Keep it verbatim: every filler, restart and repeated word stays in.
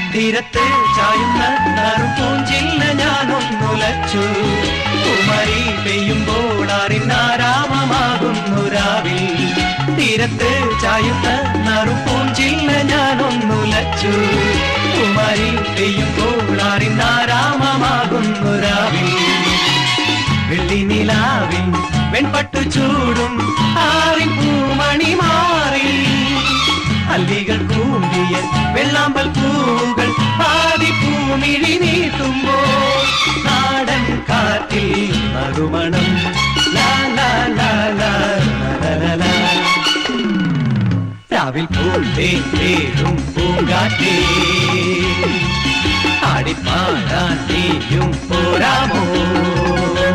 തീരത്ത് ചായുന്ന നാറും പൂഞ്ചില്ല ഞാനൊന്നുലച്ചു കുമരി പെയ്യുമ്പോൾ അറിനാരാമമാകുന്നു രാവിൽ തീരത്ത് ചായുന്ന നാറും പൂഞ്ചില്ല ഞാനൊന്നുലച്ചു കുമരി പെയ്യുമ്പോൾ അറിനാരാമമാകുന്നു രാവിൽ വെള്ളി നിലാവിൽ വെൺപട്ടു ചൂടും ആറിൻ പൂമണി മാറി അല്ലികൾ കൂമ്പിയ വെള്ളാമ്പൽ പൂവുകൾ പാതി പൂമിഴി നീട്ടുമ്പോൾ നാടൻ കാറ്റിൽ നറുമണം ലാ ലാ ലാ ലാ ലാ ലാ രാവിൽ പൂന്തേ തേടും പൂങ്കാറ്റേ ആടിപ്പാടാൻ നീയും പോരാമോ